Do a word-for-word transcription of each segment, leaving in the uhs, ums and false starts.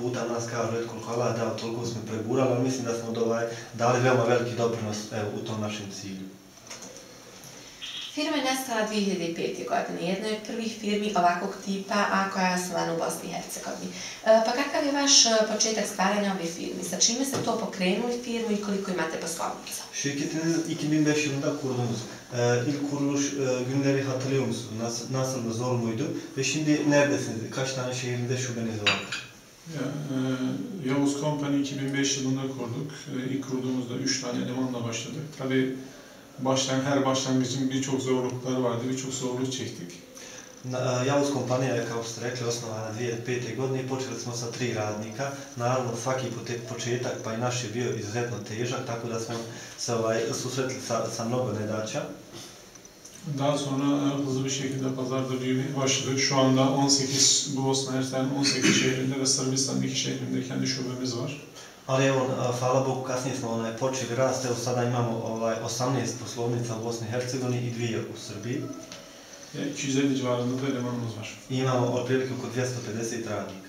puta nas kažu, eto koliko Allah dao, toliko smo pregurali, ali mislim da smo ovaj, dali veoma veliki doprinos evo, u tom našem cilju. Firma je nastala dvije hiljade pete. godine, jedna je od prvih firmi ovakvog tipa, a koja je osnovana u Bosni i Hercegovini. Pa kakav je vaš početak stvaranja ove firme? Sa čime ste to pokrenuli firmu i koliko imate poslovnica? Şirketin iki bin beş yılında kurduğumuz e, ilk kuruluş e, günleri hatırlıyor musunuz? Nasıl, nasıl da zor muydu? Ve şimdi neredesiniz? Kaç tane şehirde şubeniz var? Ya, e, Yavuz Company iki bin beş yılında kurduk. E, ilk kurduğumuzda üç tane elemanla başladık. Tabii baştan, her başlangıcın birçok zorlukları vardı, birçok zorluk çektik. Javuz kompanija je, kao ste rekli, osnovana dvije hiljade pete. godine i počeli smo sa tri radnika. Naravno, svaki početak, pa i naš je bio izuzetno težak, tako da smo se ovaj, susretli sa, sa mnogo nedaća. Daha sonra hızlı bir şekilde pazarda büyümeye başladık. Şu anda on sekiz, bu Bosna Hersek'in on sekiz şehrinde ve Sırbistan'ın iki şehrinde kendi şubemiz var. Ali evo, hvala Bogu, kasnije smo onaj, počeli rast, evo sada imamo ovaj, osamnaest poslovnica u Bosni i Hercegovini i dvije u Srbiji. iki yüz elli civarında da elemanımız var. I imamo otprilike oko dvjesto pedeset radnika.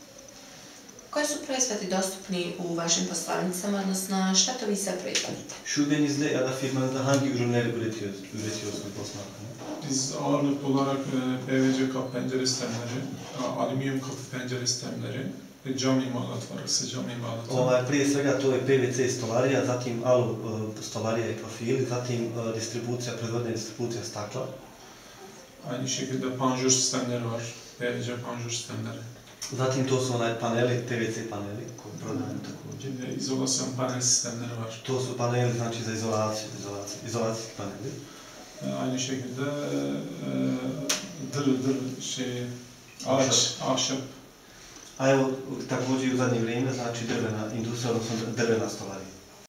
Koji su proizvodi dostupni u vašim poslovnicama, odnosno šta to vi sve proizvodite? Şubenizde ya da firmanızda hangi ürünleri üretiyoruz, üretiyorsunuz Bosna hakkında? Biz ağırlıklı olarak P V C kapı pencere sistemleri, alüminyum kapı pencere sistemleri, cam imalat var, ısı cam imalatı. Ovaj, prije svega to je P V C stolarija, zatim alu stolarija i profili, zatim distribucija, proizvodnja i distribucija stakla. Aynı şekilde panjur sistemleri var, P V C panjur sistemleri. Zatim to su onaj paneli, P V C paneli koji prodajemo također. İzolasyon panel sistemleri var. To su paneli znači za izolaciju, izolaciju, izolacijski paneli. Aynı şekilde e, dır dır şey, ağaç, ahşap. A evo također i u zadnje vrijeme znači drvena industrija, odnosno drvena stolarija.